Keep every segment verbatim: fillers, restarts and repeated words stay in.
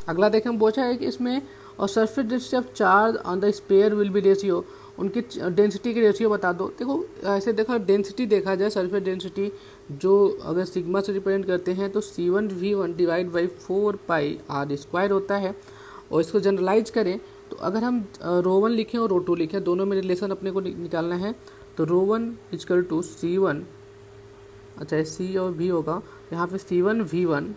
अगला देखें हम पूछा है कि इसमें और surface density of charge on the sphere will be ratio, उनकी डेंसिटी की रेशियो बता दो। देखो ऐसे देखो डेंसिटी देखा जाए, सरफेस डेंसिटी जो अगर सिग्मा से रिप्रेजेंट करते हैं तो c one v one divide by four pi r square होता है। और इसको जनरलाइज करें तो अगर हम रो वन लिखें और रो टू लिखें, दोनों में रिलेशन अपने को निकालना है, तो rho one equal to c one, अच्छा सी और वी होगा यहाँ पे c one v one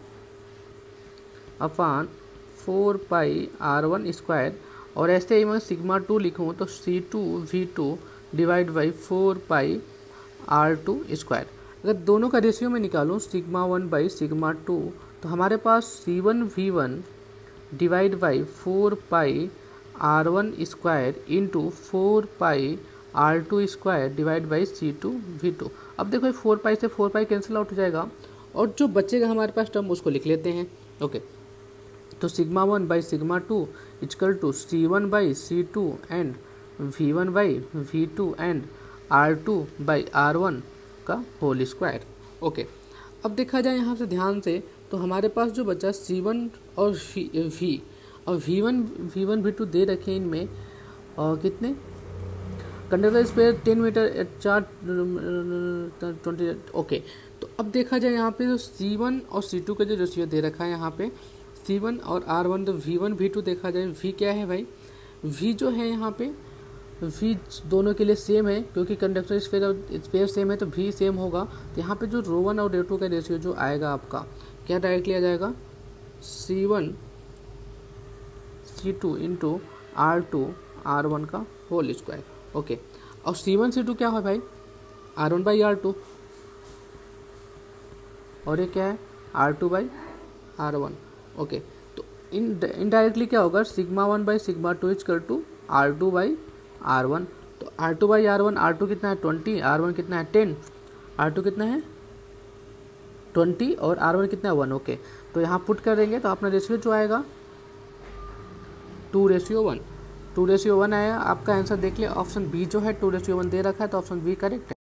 upon four pi r one square. और ऐसे ही मैं सिग्मा टू लिखूँ तो c two v two divide by four pi r two square. अगर दोनों का रेशियो में निकालूँ sigma one by sigma two, तो हमारे पास c one v one divide by four pi r one square into four pi r two square divide by c two v two. अब देखो फोर पाई से four pi cancel out हो जाएगा और जो बचेगा हमारे पास टर्म उसको लिख लेते हैं। ओके, तो sigma one by sigma two equal to c one by c two and v one by v two and r two by r one का होल स्क्वायर। ओके, अब देखा जाए यहाँ से ध्यान से तो हमारे पास जो बचा सी वन और वी और v one v one v two दे रखे इनमें और कितने conductor sphere ten metre eight चार ट्वेंटी। ओके, तो अब देखा जाए यहाँ पे जो सी वन और सी टू का जो रेशियो दे रखा है यहाँ पे सी वन और आर वन, तो वी वन वी टू देखा जाए वी क्या है भाई, वी जो है यहाँ पे वी दोनों के लिए सेम है क्योंकि कंडक्टर स्पेयर और स्पेयर सेम है तो वी सेम होगा। तो यहाँ पे जो रो वन और रो टू का रेशियो जो आएगा आपका क्या डायरेक्टली आ जाएगा c one c two into r two r one का होल स्क्वायर। ओके, और सी वन सी टू क्या है भाई r one by r two और ये क्या है r two by r one. Okay, तो इन इनडायरेक्टली क्या होगा sigma one by sigma two equal to r two by r one. तो r two by r one, r two कितना है ट्वेंटी, आर वन कितना है टेन, आर टू कितना है ट्वेंटी और आर वन कितना है वन। ओके, तो यहाँ पुट कर देंगे तो अपना रेशियो जो आएगा two ratio one, two ratio one आया। आपका आंसर देख लिया, ऑप्शन बी जो है टू रेशियो वन दे रखा है तो ऑप्शन बी करेक्ट है।